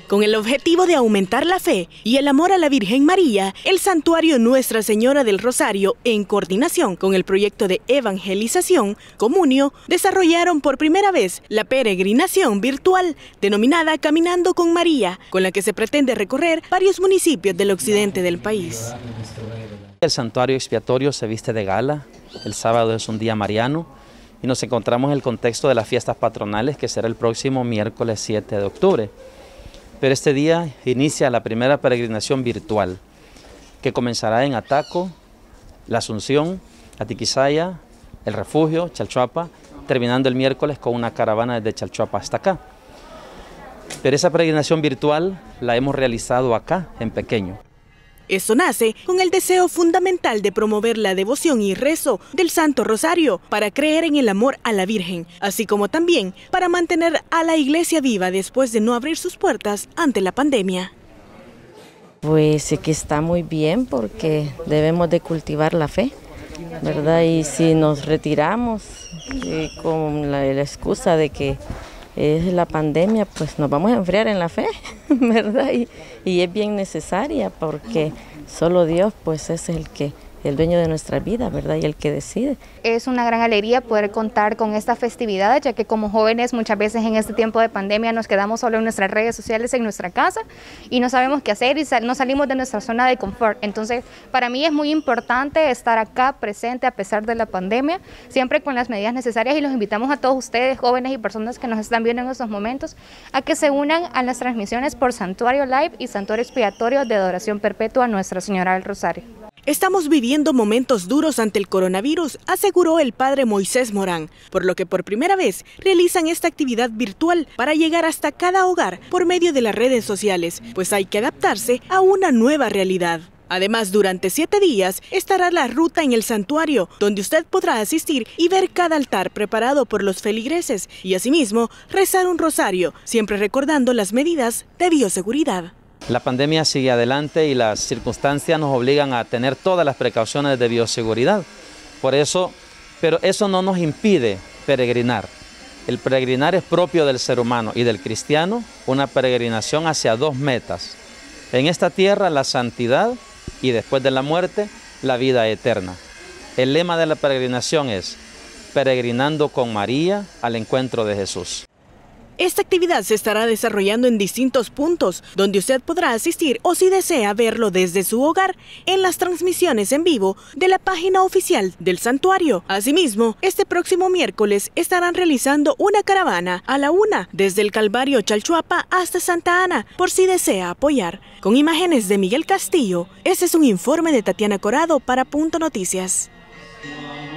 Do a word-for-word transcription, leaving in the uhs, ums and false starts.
Con el objetivo de aumentar la fe y el amor a la Virgen María, el Santuario Nuestra Señora del Rosario, en coordinación con el proyecto de evangelización Comunio, desarrollaron por primera vez la peregrinación virtual denominada Caminando con María, con la que se pretende recorrer varios municipios del occidente del país. El santuario expiatorio se viste de gala, el sábado es un día mariano y nos encontramos en el contexto de las fiestas patronales que será el próximo miércoles siete de octubre. Pero este día inicia la primera peregrinación virtual que comenzará en Ataco, La Asunción, Atiquizaya, El Refugio, Chalchuapa, terminando el miércoles con una caravana desde Chalchuapa hasta acá. Pero esa peregrinación virtual la hemos realizado acá, en Pequeño. Esto nace con el deseo fundamental de promover la devoción y rezo del Santo Rosario para creer en el amor a la Virgen, así como también para mantener a la Iglesia viva después de no abrir sus puertas ante la pandemia. Pues sí que está muy bien porque debemos de cultivar la fe, ¿verdad? Y si nos retiramos eh, con la, la excusa de que es la pandemia, pues nos vamos a enfriar en la fe, ¿verdad? Y, y es bien necesaria porque solo Dios pues es el que el dueño de nuestra vida, ¿verdad? Y el que decide. Es una gran alegría poder contar con esta festividad, ya que como jóvenes muchas veces en este tiempo de pandemia nos quedamos solo en nuestras redes sociales, en nuestra casa, y no sabemos qué hacer y sal no salimos de nuestra zona de confort. Entonces, para mí es muy importante estar acá presente a pesar de la pandemia, siempre con las medidas necesarias, y los invitamos a todos ustedes, jóvenes y personas que nos están viendo en estos momentos, a que se unan a las transmisiones por Santuario Live y Santuario Expiatorio de Adoración Perpetua a Nuestra Señora del Rosario. Estamos viviendo momentos duros ante el coronavirus, aseguró el padre Moisés Morán, por lo que por primera vez realizan esta actividad virtual para llegar hasta cada hogar por medio de las redes sociales, pues hay que adaptarse a una nueva realidad. Además, durante siete días estará la ruta en el santuario, donde usted podrá asistir y ver cada altar preparado por los feligreses y asimismo rezar un rosario, siempre recordando las medidas de bioseguridad. La pandemia sigue adelante y las circunstancias nos obligan a tener todas las precauciones de bioseguridad. Por eso, pero eso no nos impide peregrinar. El peregrinar es propio del ser humano y del cristiano, una peregrinación hacia dos metas. En esta tierra, la santidad y después de la muerte, la vida eterna. El lema de la peregrinación es peregrinando con María al encuentro de Jesús. Esta actividad se estará desarrollando en distintos puntos, donde usted podrá asistir o si desea verlo desde su hogar en las transmisiones en vivo de la página oficial del santuario. Asimismo, este próximo miércoles estarán realizando una caravana a la una desde el Calvario Chalchuapa hasta Santa Ana, por si desea apoyar. Con imágenes de Miguel Castillo, este es un informe de Tatiana Corado para Punto Noticias.